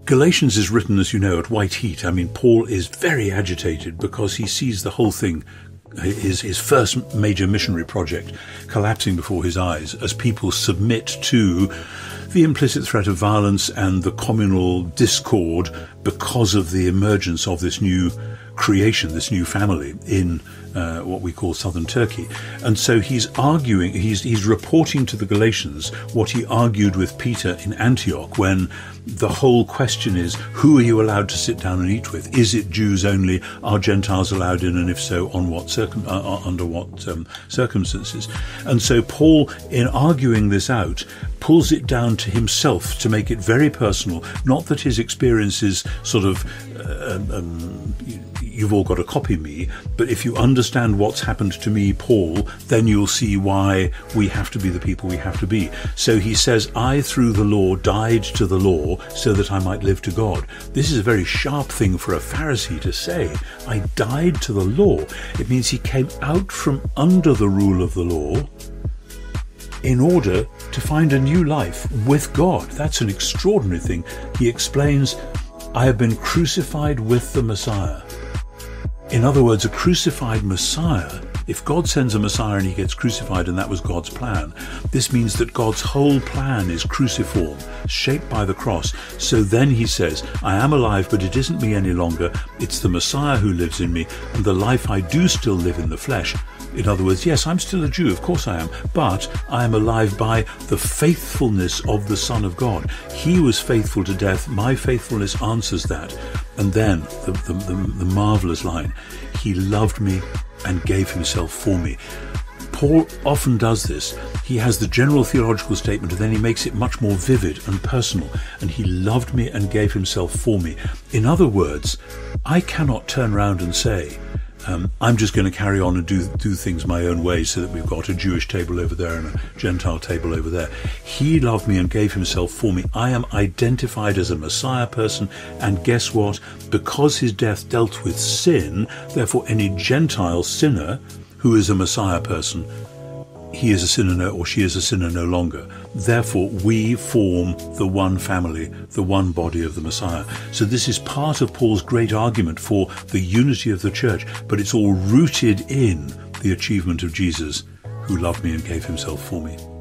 Galatians is written, as you know, at white heat. I mean, Paul is very agitated because he sees the whole thing, his first major missionary project, collapsing before his eyes as people submit to the implicit threat of violence and the communal discord because of the emergence of this new creation, this new family in what we call southern Turkey. And so he's arguing, he's reporting to the Galatians what he argued with Peter in Antioch, when the whole question is, who are you allowed to sit down and eat with? Is it Jews only? Are Gentiles allowed in? And if so, on what under what circumstances? And so Paul, in arguing this out, pulls it down to himself to make it very personal. Not that his experience is sort of you've all got to copy me, but if you understand what's happened to me, Paul, then you'll see why we have to be the people we have to be. So he says, I, through the law, died to the law so that I might live to God. This is a very sharp thing for a Pharisee to say. I died to the law. It means he came out from under the rule of the law in order to find a new life with God. That's an extraordinary thing. He explains, I have been crucified with the Messiah. In other words, a crucified Messiah, if God sends a Messiah and he gets crucified, and that was God's plan, this means that God's whole plan is cruciform, shaped by the cross. So then he says, I am alive, but it isn't me any longer. It's the Messiah who lives in me, and the life I do still live in the flesh. In other words, yes, I'm still a Jew, of course I am, but I am alive by the faithfulness of the Son of God. He was faithful to death. My faithfulness answers that. And then the marvelous line, he loved me and gave himself for me. Paul often does this. He has the general theological statement, and then he makes it much more vivid and personal. And he loved me and gave himself for me. In other words, I cannot turn around and say, I'm just going to carry on and do things my own way, so that we've got a Jewish table over there and a Gentile table over there. He loved me and gave himself for me. I am identified as a Messiah person, and guess what? Because his death dealt with sin, therefore any Gentile sinner who is a Messiah person, he is a sinner or she is a sinner no longer. Therefore, we form the one family, the one body of the Messiah. So this is part of Paul's great argument for the unity of the church, but it's all rooted in the achievement of Jesus, who loved me and gave himself for me.